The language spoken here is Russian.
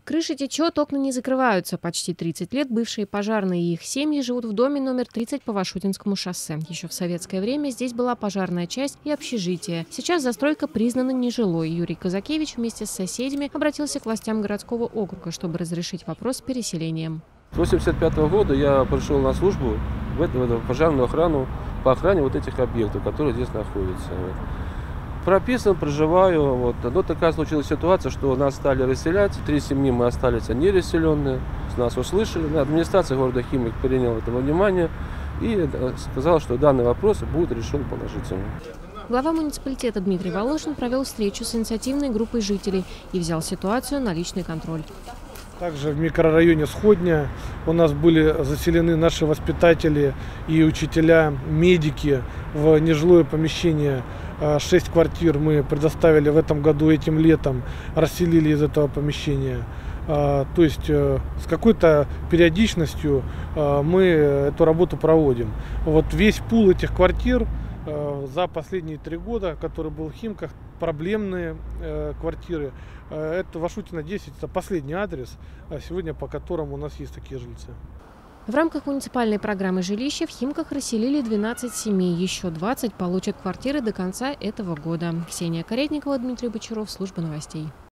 Крыша течет, окна не закрываются. Почти 30 лет бывшие пожарные и их семьи живут в доме номер 30 по Вашутинскому шоссе. Еще в советское время здесь была пожарная часть и общежитие. Сейчас застройка признана нежилой. Юрий Казакевич вместе с соседями обратился к властям городского округа, чтобы разрешить вопрос с переселением. С 1985 года я пришел на службу в эту пожарную охрану по охране вот этих объектов, которые здесь находятся. Прописан, проживаю. Но такая случилась ситуация, что нас стали расселять. 3 семьи мы остались нерасселенные. Нас услышали. Администрация города Химок приняла это во внимание и сказала, что данный вопрос будет решен положительно. Глава муниципалитета Дмитрий Волошин провел встречу с инициативной группой жителей и взял ситуацию на личный контроль. Также в микрорайоне Сходня у нас были заселены наши воспитатели и учителя, медики в нежилое помещение. 6 квартир мы предоставили в этом году, этим летом, расселили из этого помещения. То есть с какой-то периодичностью мы эту работу проводим. Вот весь пул этих квартир за последние 3 года, который был в Химках, проблемные квартиры. Это Вашутина 10, это последний адрес, сегодня по которому у нас есть такие жильцы. В рамках муниципальной программы жилища в Химках расселили 12 семей. Еще 20 получат квартиры до конца этого года. Ксения Каретникова, Дмитрий Бочаров, служба новостей.